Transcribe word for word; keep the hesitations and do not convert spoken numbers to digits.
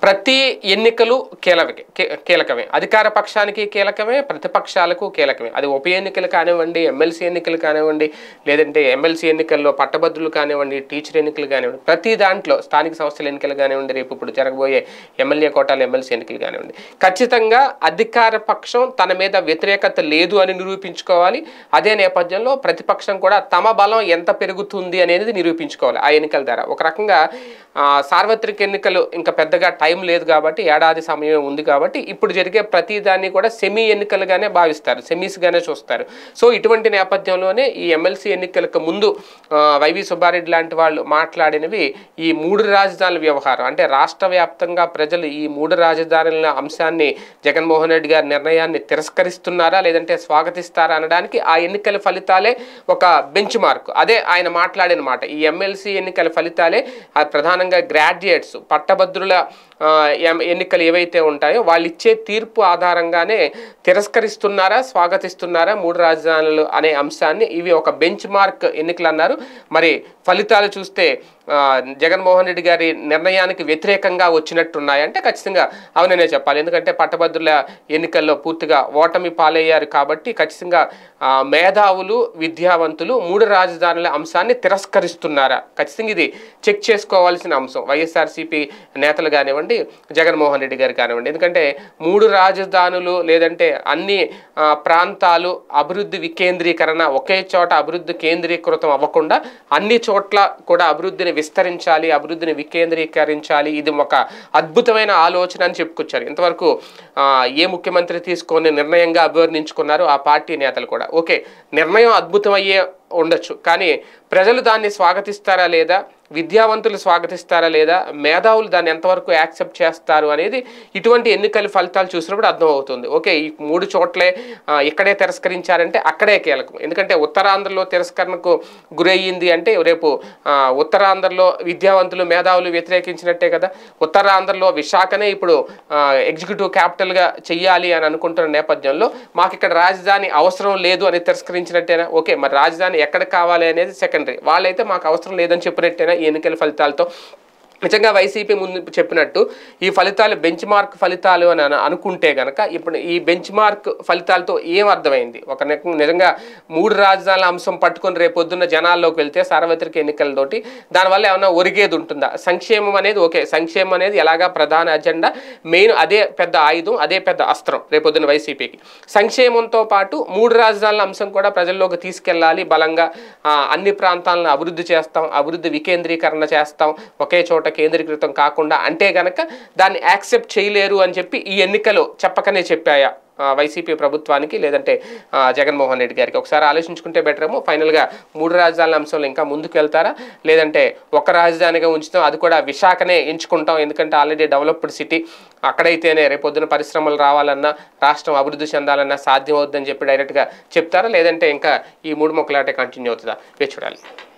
ప్రతి ఎన్నికలు కీలకే కీలకమే అధికార పక్షానికి కీలకమే ప్రతిపక్షాలకు కీలకమే అది ఉప ఎన్నికలు కానివ్వండి ఎమ్మెల్సీ ఎన్నికలు కానివ్వండి లేదంటే ఎమ్మెల్సీ ఎన్నికల్లో పట్టభద్రులు కానివ్వండి టీచర్ ఎన్నికలు కానివ్వండి ప్రతి దాంట్లో స్థానిక సంస్థల ఎన్నికలు కానివ్వండి రేపు ఇప్పుడు జరగబోయే ఎమ్మెల్యే కోటాలు ఎమ్మెల్సీ ఎన్నికలు కానివ్వండి ఖచ్చితంగా అధికార పక్షం తన మీద వ్యతిరేకత లేదు అని నిరూపించుకోవాలి అదే నేపథ్యంలో ప్రతిపక్షం కూడా తమ బలం ఎంత పెరుగుతుంది అనేది నిరూపించుకోవాలి ఆ ఎన్నికల ద్వారా ఒక రకంగా సార్వత్రిక ఎన్నికలు ఇంకా పెద్దగా టైం లేదు కాబట్టి ఏడాది సమయం ఉంది కాబట్టి ఇప్పుడు జరిగే ప్రతి దాన్ని కూడా సెమీ ఎన్నికలుగానే భావిస్తారు సెమీస్గానే చూస్తారు సో ఇటువంటి నేపథ్యంలోనే ఈ ఎమ్మెల్సీ ఎన్నికలకు ముందు వైవి సుబ్బారెడ్డి లాంటి వాళ్ళు మాట్లాడినవి ఈ మూడు రాజధానుల వ్యవహారం అంటే రాష్ట్ర వ్యాప్తంగా ప్రజలు ఈ మూడు రాజధానుల అంశాన్ని జగన్మోహన్ రెడ్డి గారి నిర్ణయాన్ని తిరస్కరిస్తున్నారా లేదంటే స్వాగతిస్తారా అనడానికి ఆ ఎన్నికల ఫలితాలే ఒక బెంచ్ మార్క్ అదే ఆయన మాట్లాడిన మాట ఈ ఎమ్మెల్సీ ఎన్నికల ఫలితాలే ప్రధానంగా గ్రాడ్యుయేట్స్ పట్టభద్రుల ఎన్నికలు ఏవైతే ఉంటాయో వాళ్ళు ఇచ్చే తీర్పు ఆధారంగానే తిరస్కరిస్తున్నారా స్వాగతిస్తున్నారా మూడు రాజధానులు అనే అంశాన్ని ఇవి ఒక బెంచ్ మార్క్ ఎన్నికలు అన్నారు మరి ఫలితాలు చూస్తే జగన్మోహన్ రెడ్డి గారి నిర్ణయానికి వ్యతిరేకంగా వచ్చినట్టున్నాయంటే ఖచ్చితంగా అవుననే చెప్పాలి ఎందుకంటే పట్టభద్రుల ఎన్నికల్లో పూర్తిగా ఓటమి పాలయ్యారు కాబట్టి ఖచ్చితంగా మేధావులు విద్యావంతులు మూడు రాజధానుల అంశాన్ని తిరస్కరిస్తున్నారా ఖచ్చితంగా ఇది చెక్ చేసుకోవాల్సిన అంశం వైఎస్ఆర్సీపీ నేతలు కానివ్వండి జగన్మోహన్ రెడ్డి గారు కానివ్వండి ఎందుకంటే మూడు రాజధానులు లేదంటే అన్ని ప్రాంతాలు అభివృద్ధి వికేంద్రీకరణ ఒకే చోట అభివృద్ధి కేంద్రీకృతం అవ్వకుండా అన్ని చోట్ల కూడా అభివృద్ధిని విస్తరించాలి అభివృద్ధిని వికేంద్రీకరించాలి ఇది ఒక అద్భుతమైన ఆలోచన అని చెప్పుకొచ్చారు ఇంతవరకు ఏ ముఖ్యమంత్రి తీసుకొని నిర్ణయంగా అభివర్ణించుకున్నారు ఆ పార్టీ నేతలు కూడా ఓకే నిర్ణయం అద్భుతమయ్యే ఉండొచ్చు కానీ ప్రజలు దాన్ని స్వాగతిస్తారా లేదా విద్యావంతులు స్వాగతిస్తారా లేదా మేధావులు దాన్ని ఎంతవరకు యాక్సెప్ట్ చేస్తారు అనేది ఇటువంటి ఎన్నికల ఫలితాలు చూసినప్పుడు అర్థమవుతుంది ఓకే ఈ మూడు చోట్లే ఇక్కడే తిరస్కరించారంటే అక్కడే కీలకం ఎందుకంటే ఉత్తరాంధ్రలో తిరస్కరణకు గురయ్యింది అంటే రేపు ఉత్తరాంధ్రలో విద్యావంతులు మేధావులు వ్యతిరేకించినట్టే కదా ఉత్తరాంధ్రలో విశాఖనే ఇప్పుడు ఎగ్జిక్యూటివ్ క్యాపిటల్గా చెయ్యాలి అని అనుకుంటున్న నేపథ్యంలో మాకు ఇక్కడ రాజధాని అవసరం లేదు అని తిరస్కరించినట్టేనా ఓకే మరి రాజధాని ఎక్కడ కావాలి అనేది సెకండరీ వాళ్ళైతే మాకు అవసరం లేదని చెప్పినట్టేనా ఈ ఎన్నికల ఫలితాలతో నిజంగా వైసీపీ ముందు చెప్పినట్టు ఈ ఫలితాలు బెంచ్ మార్క్ ఫలితాలు అని అనుకుంటే కనుక ఇప్పుడు ఈ బెంచ్ మార్క్ ఫలితాలతో ఏం అర్థమైంది ఒక నిజంగా మూడు రాజధానుల అంశం పట్టుకొని రేపొద్దున్న జనాల్లోకి వెళ్తే సార్వత్రిక ఎన్నికలతోటి దానివల్ల ఏమైనా ఒరిగేది ఉంటుందా సంక్షేమం అనేది ఓకే సంక్షేమం అనేది ఎలాగా ప్రధాన అజెండా మెయిన్ అదే పెద్ద ఆయుధం అదే పెద్ద అస్త్రం రేపొద్దున్న వైసీపీకి సంక్షేమంతో పాటు మూడు రాజధానుల అంశం కూడా ప్రజల్లోకి తీసుకెళ్ళాలి బలంగా అన్ని ప్రాంతాలను అభివృద్ధి చేస్తాం అభివృద్ధి వికేంద్రీకరణ చేస్తాం ఒకే చోట కేంద్రీకృతం కాకుండా అంటే గనక దాన్ని యాక్సెప్ట్ చేయలేరు అని చెప్పి ఈ ఎన్నికలు చెప్పకనే చెప్పాయా వైసీపీ ప్రభుత్వానికి లేదంటే జగన్మోహన్ రెడ్డి గారికి ఒకసారి ఆలోచించుకుంటే బెటర్ ఏమో ఫైనల్గా మూడు రాజధానుల అంశంలో ఇంకా ముందుకు వెళ్తారా లేదంటే ఒక రాజధానిగా ఉంచుతాం అది కూడా విశాఖనే ఎంచుకుంటాం ఎందుకంటే ఆల్రెడీ డెవలప్డ్ సిటీ అక్కడైతేనే రేపొద్దున పరిశ్రమలు రావాలన్నా రాష్ట్రం అభివృద్ధి చెందాలన్నా సాధ్యం అవుతుందని చెప్పి డైరెక్ట్గా చెప్తారా లేదంటే ఇంకా ఈ మూడు మొక్కలాటే కంటిన్యూ అవుతుందా వేచి చూడాలి.